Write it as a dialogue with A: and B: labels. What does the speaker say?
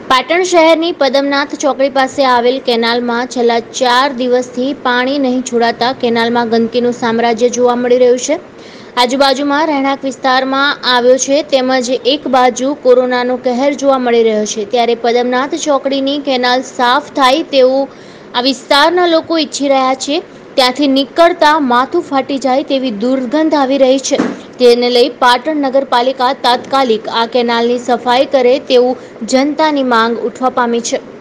A: પાટણ શહેરની પદમનાથ ચોકડી પાસે આવેલ કેનાલમાં છેલ્લા 4 દિવસથી પાણી નહીં છોડાતા કેનાલમાં ગંદકીનું સામ્રાજ્ય જોવા મળી રહ્યું છે। આજુબાજુમાં રહેણાંક વિસ્તારમાં આવ્યો છે તેમજ એક બાજુ કોરોનાનો કહેર જોવા મળી રહ્યો છે, ત્યારે પદમનાથ ચોકડીની કેનાલ સાફ થાય તેવું આ વિસ્તારના લોકો ઈચ્છી રહ્યા છે। ત્યાંથી નીકળતા માથું ફાટી જાય તેવી દુર્ગંધ આવી રહી છે, તેને લઈ પાટણ નગરપાલિકા તાત્કાલિક આ કેનાલની સફાઈ કરે તેવું જનતાની માંગ ઉઠવા પામી છે।